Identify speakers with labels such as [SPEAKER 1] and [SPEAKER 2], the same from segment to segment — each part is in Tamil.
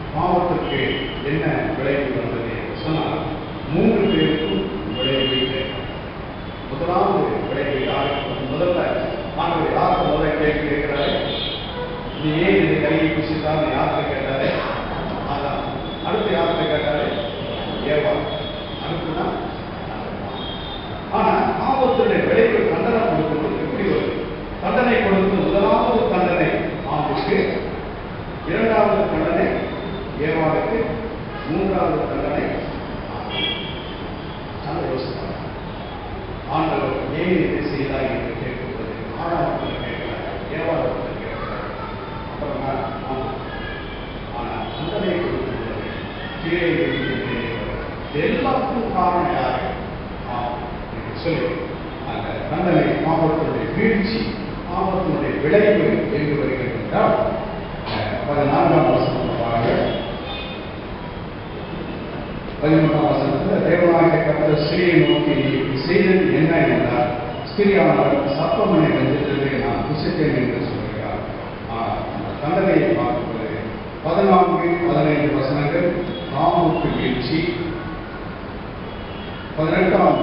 [SPEAKER 1] பாவத்திற்கு என்ன விளைவு வந்தது என்று சொன்னால் 3 பேருக்கும் விளைவு கேட்கும். முதலாவது விளைவு யாருக்கு? முதல்ல ஆண்டவர் யாருக்கு முதல்ல கேள்வி கேட்கிறாரு? நீ ஏன் இந்த கையை புசித்தால் யார்கிட்ட கேட்டாரு? அதான். அடுத்து யார்கிட்ட கேட்டாரு? ஏவா. அடுத்துதான். ஆனா பாவத்தினுடைய விளைவு தண்டனை கொடுக்கும்போது எப்படி வருது? தண்டனை கொடுத்து முதலாவது தண்டனை பாம்புக்கு, இரண்டாவது தண்டனை ஏவாளுக்கு, மூன்றாவது தண்டனை யோசிப்பாங்க. ஆண்டவர் ஏன் இதை செய்தாய் என்று கேட்கும்போது ஆறாவத்தில் கேட்கிறார், ஏவாளத்தில் கேட்கிறார். அப்புறமா ஆனால் தண்டனை கொடுக்கும்போது கீழே எல்லாத்துக்கும் காரணம் யாரு என்று சொல்லி அந்த தண்டனை பாவத்தினுடைய வீழ்ச்சி, பாவத்தினுடைய விளைவு என்று வருகிறது என்றால் 14ஆம் வசனம் பாருங்கள். 13ஆம் வசனத்தில் தேவனாகிய கர்த்தர் ஸ்திரியை நோக்கி செய்தது என்ன என்றால், ஸ்திரியானவர் சர்ப்பமனை வஞ்சித்ததை நான் புசித்தேன் என்று சொல்கிறார். அந்த தண்டனையை பார்க்கும்போது 14-15 வசனங்கள் பாவமுக்கு வீழ்ச்சி, 18ஆம்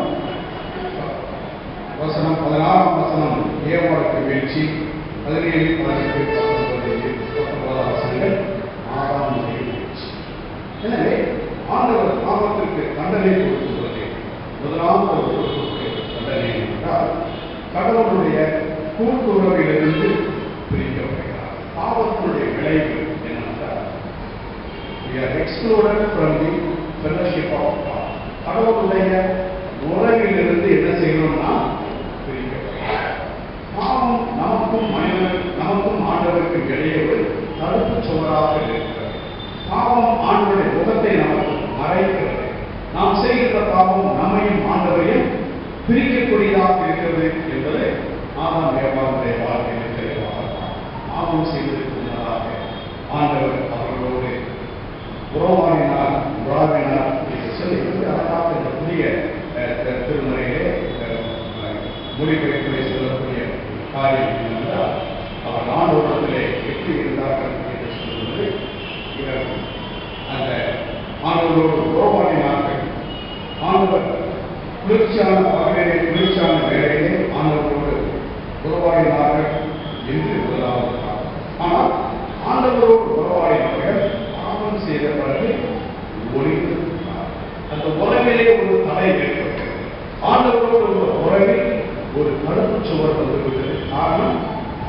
[SPEAKER 1] வசனம் 16ஆம் வசனம் ஏவாளுக்கு வீழ்ச்சி, 17, 18, 19 வசனங்கள் 6ஆம் வீழ்ச்சி. எனவே ஆண்டவர் பாவத்திற்கு தண்டனை கொடுக்கும்போது முதலாவது தண்டனை என்றால் கடவுளுடைய கூட்டுறவிலிருந்து பிரிக்கப்படுகிறார். பாவத்தினுடைய விளைவு என்னென்றால் we are excluded from the fellowship of God. கடவுளுடைய உறவிலிருந்து என்ன செய்யணும்னா பிரிக்கப்படுகிறார். பாவம் நமக்கும் ஆண்டவருக்கும் இடையே ஒரு தடுப்பு சுவராக இருக்கிறது. பாவம் ஆண்டவருடைய முகத்தை நமக்கு மறைக்கிறது. நாம் செய்கின்ற பாவம் நம்மையும் ஆண்டவரையும் பிரிக்கக்கூடியதாக இருக்கிறது என்பது ஆதாம் ஏவாளுடைய வாழ்க்கையில் தெளிவாக பாவம் செய்வதற்கு முன்னதாக ஆண்டவர் அவர்களோடு உறவாடினார் என்று சொல்லி அதற்காக இந்த புதிய திருமுறையிலே மொழிபெயர்ப்பதை சொல்லக்கூடிய காரியம் என்னவென்றால், அவர் ஆண்டவரிடத்திலே எப்படி இருந்தார்கள் என்று சொல்வது, அந்த ஆண்டவரோடு உறவாடினார்கள். ஆண்டவர் குளிர்ச்சியான பகலிலே, குளிர்ச்சியான வேளையிலே ஆண்டவரோடு உறவாடினார்கள் என்று முதலாவது. ஆனால் ஆண்டவரோடு உறவாடினார்கள் பாவம் செய்த பிறகு ஒளிந்து அந்த உறவிலே ஒரு தடை ஏற்பட்டது. ஆண்டவரோடு ஒரு உறவில் ஒரு தடுப்பு சுவர் வந்துவிட்டது. காரணம்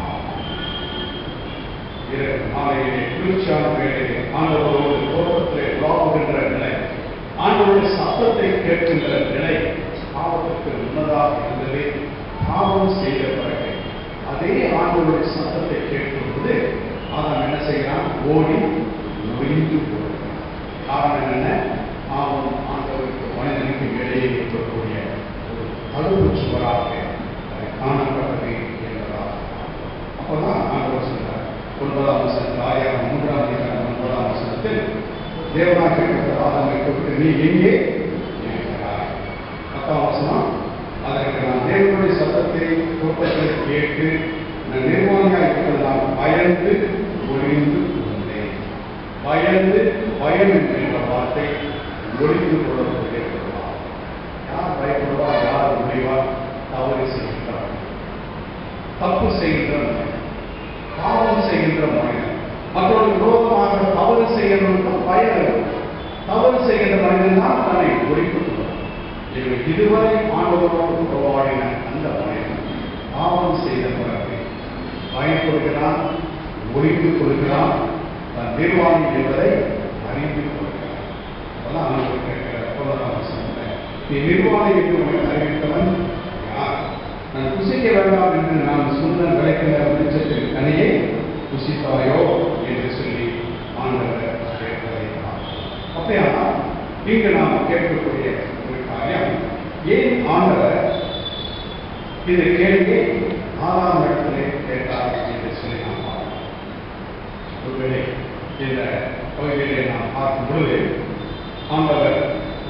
[SPEAKER 1] மாலையிலே குளிர்ச்சியான வேளையிலே ஆண்டவரோடு தோட்டத்திலே உலாவுகின்ற நிலை, ஆண்டவருடைய சத்தத்தை கேட்கின்ற நிலை பாவத்திற்கு முன்னதாக இருந்தது. பாவம் செய்த பிறகு அதே ஆண்டவருடைய சத்தத்தை கேட்கும்போது அவன் என்ன செய்யறான்? ஓடி ஒளிந்து போகிறான். காரணம் என்ன? பாவம் ஆண்டவருக்கு மனிதனுக்கு இடையே இருக்கக்கூடிய ஒரு தடுப்பு சுவராக காணப்பட்டது என்பதாக. அப்பதான் ஆண்டவர் சொல்றார் 9ஆம் வசனத்தில், 3ஆம் வசனத்தில் தேவனாகிய ஆதாமை கொடுத்து நீ எங்கே இருக்கிறாய்? 10ஆம் வசனம், அதற்கு நான் தேவனுடைய சத்தத்தை தோட்டத்தில் கேட்டு நிர்வாணியாக இருப்பதால் பயந்து ஒளிந்து கொண்டேன். பயந்து, பயம் என்கின்ற வார்த்தை ஒளிந்து கொள்ளக்கூடிய யார் பயப்படுவா? யார் ஒளிவார்? தவறு செய்கின்றார், தப்பு செய்கின்ற மனிதன், பாவம் செய்கின்ற மனிதன், மற்றொரு விரோதமாக தவறு செய்கின்ற பயன், தவறு செய்கின்ற மனிதன் தான் தன்னை ஒழித்துக் கொள்வார். இதுவரை ஆண்டவரோடு உறவாடின அந்த மனிதன் பாவம் செய்த பிறகு பயப்படுகிறான், ஒழிந்து கொள்கிறான், தன் நிர்வாணி என்பதை அறிந்து கொள்கிறான். அப்பதான் ஆண்டவர் கேட்கிற 9ஆம் வசனத்தில், நீ நிர்வாணி என்று உண்மை அறிவித்தவன் யார்? நான் புசிக்க வேண்டாம் என்று நான் சொன்ன விளைக்கின்ற வெளிச்சத்தின் கனியை புசித்தாயோ என்று சொல்லி ஆண்டவர் கேட்கிறார். அப்படியானால் இங்கு நாம் கேட்கக்கூடிய ஒரு காரியம், ஏன் ஆண்டவர் இந்த கேள்வியை 6ஆம் இடத்திலே கேட்டார் என்று சொல்லி நாம் பார்க்கிறோம். ஒருவேளை இந்த பகுதியிலே நாம் பார்க்கும் பொழுது ஆண்டவர்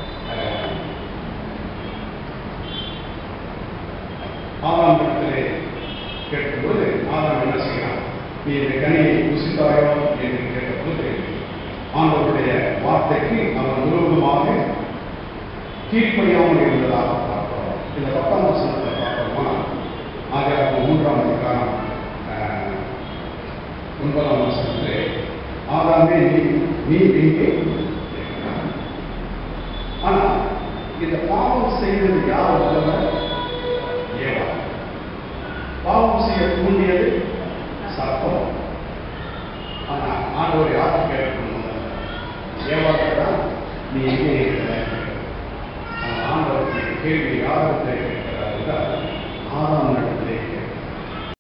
[SPEAKER 1] ஆதாம் இடத்திலே கேட்கும்போது ஆதாம் என்ன செய்யலாம்? நீ இந்த கனியை புசித்தாயோ என்று கேட்டபோது ஆண்டவர் வார்த்தைக்கு அவன் விரோதமாக கீழ்ப்படியாமல் இருந்ததாக பார்க்கிறோம். இந்த 10ஆம் வசனத்தை பார்க்கிறோமா, ஆதியாகமம் 3ஆம் அதிகாரம் 9ஆம் வசனத்திலே, ஆதாமே நீ எங்கே? ஆனால் இந்த பாவம் செய்வது யார் வல்லவர்? ஏவா. பாவம் செய்ய தூண்டியது சர்ப்பம். ஆனால் ஆண்டவர் யாரை கேட்கணும்? ஏவாதான் நீ எங்கே இருக்கிற? ஆண்டவருக்கு கேள்வி யாருக்கு கேட்கிறார்? ஆதாம்